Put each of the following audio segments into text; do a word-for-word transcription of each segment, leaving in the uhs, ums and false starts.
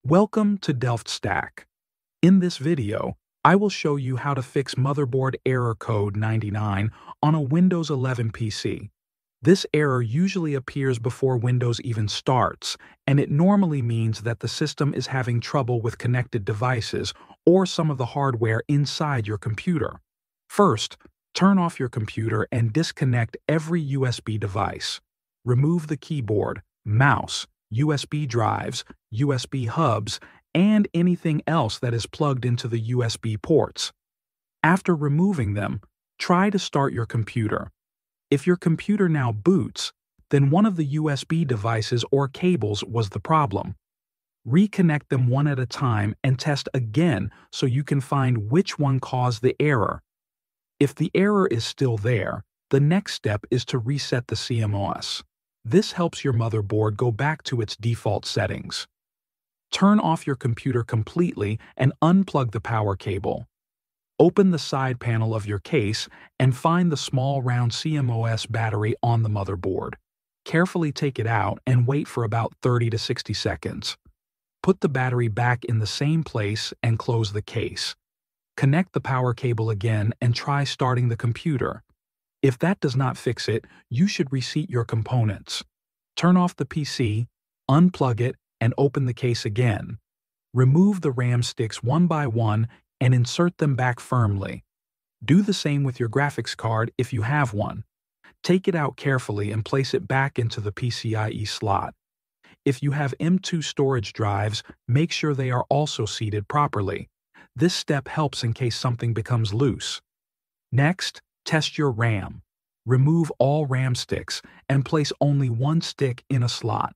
Welcome to Delft Stack. In this video, I will show you how to fix motherboard error code ninety-nine on a Windows eleven P C. This error usually appears before Windows even starts, and it normally means that the system is having trouble with connected devices or some of the hardware inside your computer. First, turn off your computer and disconnect every U S B device. Remove the keyboard, mouse, U S B drives, U S B hubs, and anything else that is plugged into the U S B ports. After removing them, try to start your computer. If your computer now boots, then one of the U S B devices or cables was the problem. Reconnect them one at a time and test again so you can find which one caused the error. If the error is still there, the next step is to reset the C M O S. This helps your motherboard go back to its default settings. Turn off your computer completely and unplug the power cable. Open the side panel of your case and find the small round C M O S battery on the motherboard. Carefully take it out and wait for about thirty to sixty seconds. Put the battery back in the same place and close the case. Connect the power cable again and try starting the computer. If that does not fix it, you should reseat your components. Turn off the P C, unplug it, and open the case again. Remove the RAM sticks one by one and insert them back firmly. Do the same with your graphics card if you have one. Take it out carefully and place it back into the PCIe slot. If you have M dot two storage drives, make sure they are also seated properly. This step helps in case something becomes loose. Next, test your RAM. Remove all RAM sticks and place only one stick in a slot.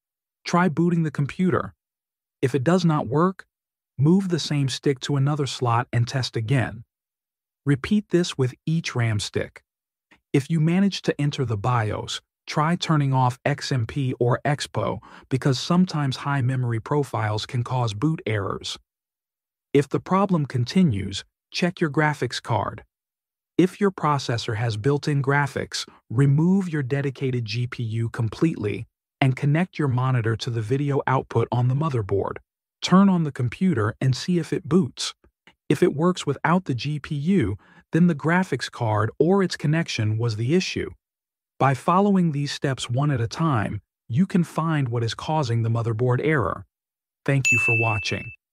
Try booting the computer. If it does not work, move the same stick to another slot and test again. Repeat this with each RAM stick. If you manage to enter the BIOS, try turning off X M P or E X P O because sometimes high memory profiles can cause boot errors. If the problem continues, check your graphics card. If your processor has built-in graphics, remove your dedicated G P U completely and connect your monitor to the video output on the motherboard. Turn on the computer and see if it boots. If it works without the G P U, then the graphics card or its connection was the issue. By following these steps one at a time, you can find what is causing the motherboard error. Thank you for watching.